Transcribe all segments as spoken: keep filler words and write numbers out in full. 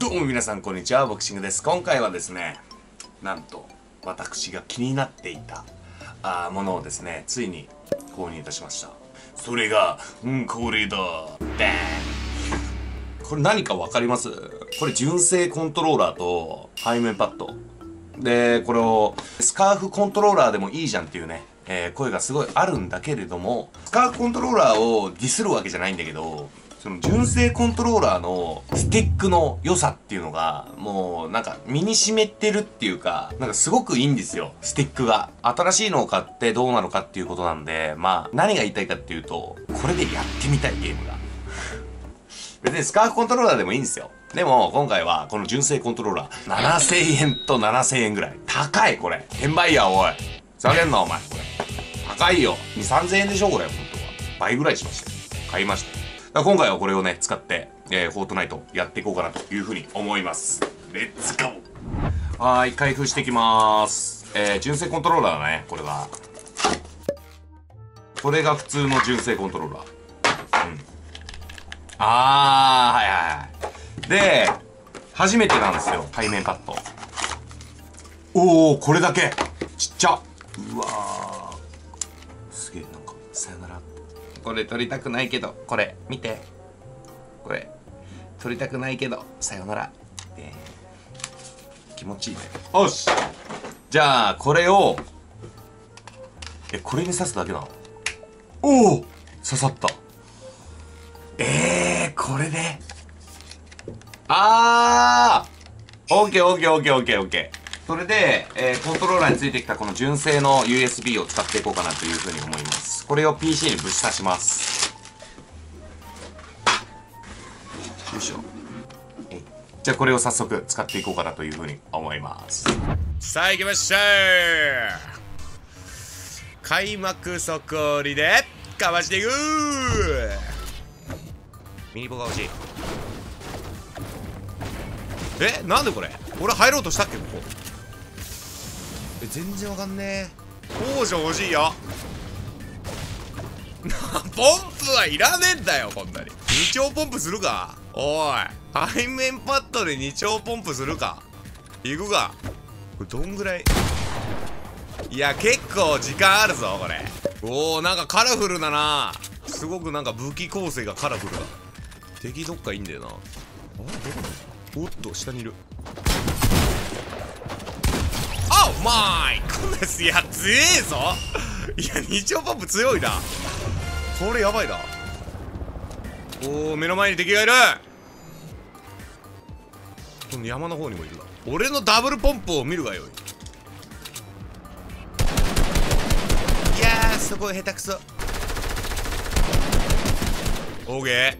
どうも皆さんこんにちは、ボクシングです。今回はですね、なんと私が気になっていたあものをですね、ついに購入いたしました。それが、うん、これだ。バーン。これ何かわかります？これ純正コントローラーと背面パッド。で、これをスカーフコントローラーでもいいじゃんっていうね、えー、声がすごいあるんだけれども、スカーフコントローラーをディスるわけじゃないんだけど、その純正コントローラーのスティックの良さっていうのが、もうなんか身に染めてるっていうか、なんかすごくいいんですよ、スティックが。新しいのを買ってどうなのかっていうことなんで、まあ何が言いたいかっていうと、これでやってみたいゲームが。別にスカーフコントローラーでもいいんですよ。でも今回はこの純正コントローラー、ななせんえんとななせんえんぐらい。高いこれ。転売やおい。ふざけんなお前。これ。高いよ。に、さんぜんえんでしょこれ、本当は。倍ぐらいしましたよ。買いました。だから今回はこれをね、使って、えー、フォートナイトやっていこうかなというふうに思います。レッツゴー。はーい、開封していきまーす。えー、純正コントローラーだね、これが。これが普通の純正コントローラー。うん。あー、はいはいはい。で、初めてなんですよ、背面パッド。おー、これだけちっちゃ。うわー。すげえ、なんか、さよなら。これ撮りたくないけど、これ、見て。これ、撮りたくないけど、さよなら。えー、気持ちいいね。よし！じゃあ、これを、え、これに刺すだけなの？おお！刺さった。えー、これで。あー！オッケーオッケーオッケーオッケーオッケー。それで、えー、コントローラーについてきたこの純正の ユーエスビー を使っていこうかなというふうに思います。これを ピーシー にぶち刺します。よいしょ。えい。じゃあこれを早速使っていこうかなというふうに思います。 さあ行きましょう。開幕速折りでかわしていく。ミニポが欲しい。え、なんでこれ俺入ろうとしたっけここ。え、全然わかんねえ。宝条欲しいよ。ポンプはいらねえんだよこんなに。に丁ポンプするか。おい、背面パッドでに丁ポンプするか。いくか。これどんぐらい。いや結構時間あるぞこれ。おお、なんかカラフルだな。すごくなんか武器構成がカラフルだ。敵どっかいいんだよな。あれどこだ。おっと下にいる。あうまい。こんなやつ、いや強えぞ。いやに丁ポンプ強いな。これやばいな。おお、目の前に敵がいる。この山の方にもいるな。俺のダブルポンプを見るがよい。いやーそこ下手くそ。オーケー。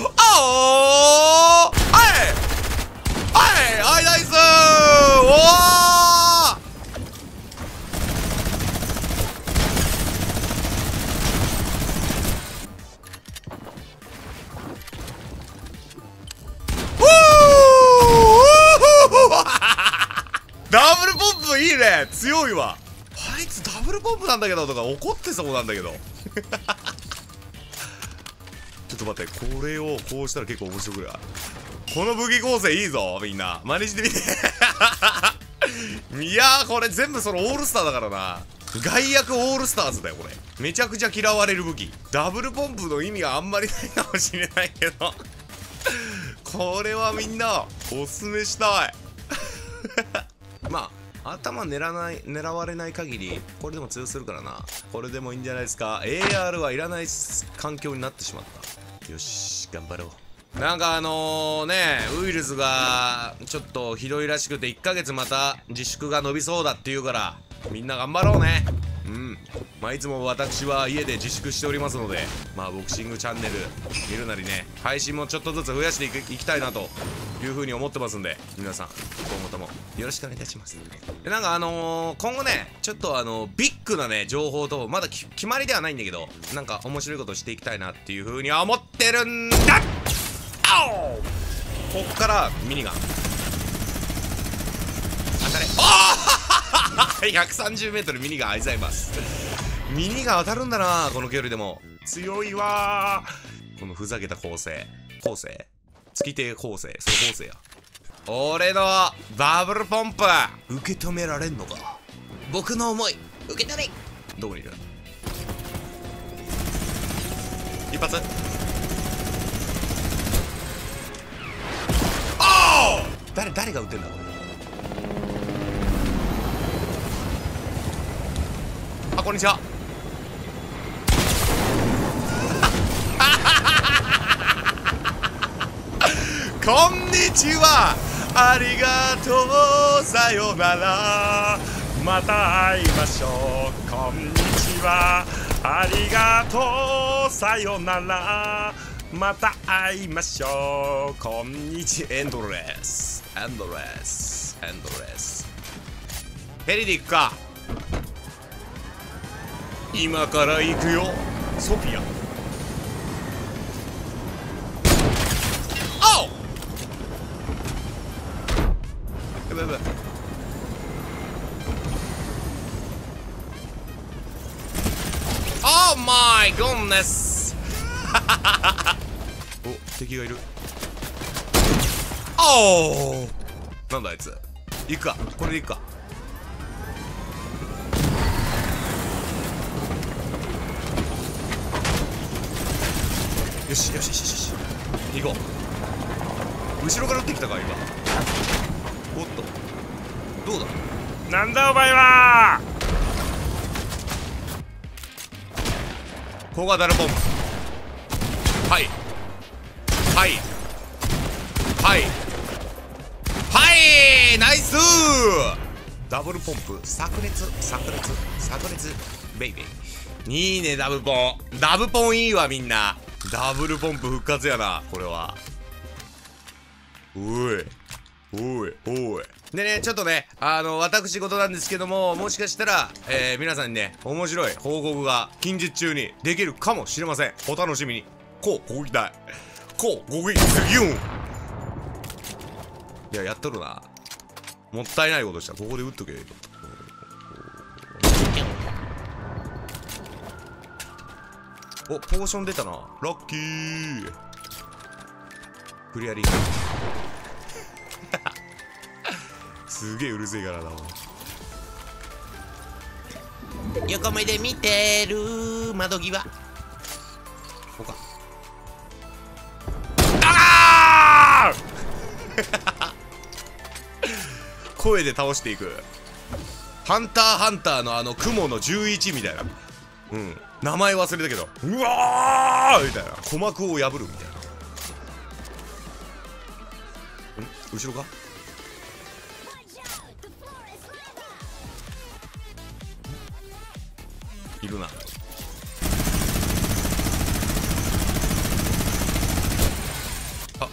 あおー、はいはいはい、ナイスー。おー、ダブルポンプいいね。強いわ。あいつダブルポンプなんだけどとか怒ってそうなんだけど。ちょっと待って、これをこうしたら結構面白くない？この武器構成いいぞ。みんな真似してみて。いやーこれ全部そのオールスターだからな。外役オールスターズだよこれ。めちゃくちゃ嫌われる武器。ダブルポンプの意味があんまりないかもしれないけど。これはみんなおすすめしたい。まあ頭狙わない狙われない限りこれでも通用するからな。これでもいいんじゃないですか。 エーアール はいらない環境になってしまった。よし頑張ろう。なんかあのー、ねウイルスがちょっとひどいらしくていっかげつまた自粛が伸びそうだっていうからみんな頑張ろうね。うん、まあいつも私は家で自粛しておりますので、まあボクシングチャンネル見るなりね配信もちょっとずつ増やしていくいきたいなというふうに思ってますんで、皆さん今後ともよろしくお願いいたします。でなんかあのー、今後ねちょっとあのビッグなね情報とまだ決まりではないんだけど、なんか面白いことしていきたいなっていうふうには思ってるんだ。あおこっからミニガン当たれ。ああひゃくさんじゅうメートルミニガンありざいます。ミニガン当たるんだなこの距離でも。強いわーこのふざけた構成構成月亭構成それ構成や。 俺のダブルポンプ受け止められんのか。僕の思い受け取れ。どこにいる。一発。おお、誰誰が撃ってんだこれ。あ、こんにちは。こんにちは、ありがとう、さよなら、また会いましょう。こんにちは、ありがとう、さよなら、また会いましょう。こんにちは。エンドレスエンドレスエンドレス。ヘリで行くか。今から行くよ、ソフィア。おう、やばいやばい。Oh my goodness お、敵がいる。おお、なんだあいつ。行くか、これで行くか。よしよしよしよし、行こう。後ろから撃ってきたか今。おっと、どうだ。なんだお前は。小型のポンプ。はいはいはいはい、ナイスー。ダブルポンプ炸裂炸裂炸裂ベイベー。いいね、ダブポン。ダブポンいいわみんな。ダブルポンプ復活やなこれは。おいおいおい。でね、ちょっとね、あの私事なんですけども、もしかしたら、えー、皆さんにね、面白い報告が近日中にできるかもしれません。お楽しみに。こうここ行きたい。こうここ行きたい。ギュン。いや、やっとるな。もったいないことした。ここで打っとけよ。お、ポーション出たな。ラッキー。クリアリング。すげえうるせえからな。横目で見てる窓際。こうか。ああ声で倒していく。ハンターハンターのあの雲のじゅういちみたいな。うん、名前忘れたけど、うわーみたいな。鼓膜を破るみたいな。ん、後ろか。いるな。あ、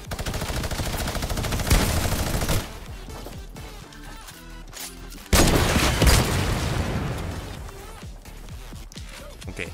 オッケー。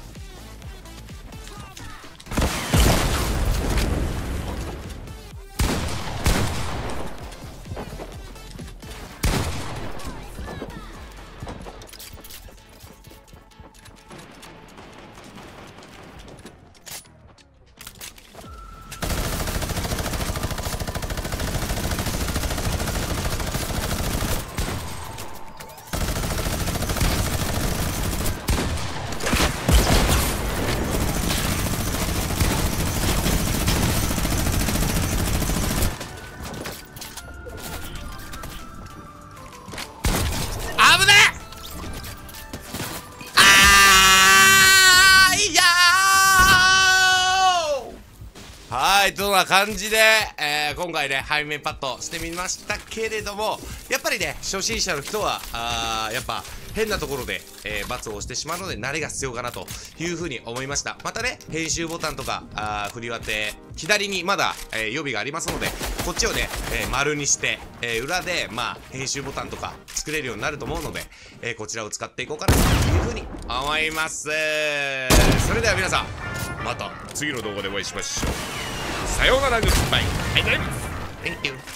はい、とな感じで、えー、今回ね、背面パッドしてみましたけれども、やっぱりね、初心者の人は、あーやっぱ変なところで、えー、罰を押してしまうので、慣れが必要かなというふうに思いました。またね、編集ボタンとか、あ振り分け、左にまだ、えー、予備がありますので、こっちをね、えー、丸にして、えー、裏で、まあ、編集ボタンとか作れるようになると思うので、えー、こちらを使っていこうかなというふうに思います。それでは皆さん、また次の動画でお会いしましょう。さようなら、グッバイ。ありがとうございます。Thank you。よ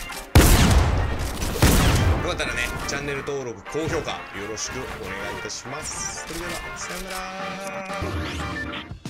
かったらね、チャンネル登録、高評価よろしくお願いいたします。それでは、さようなら。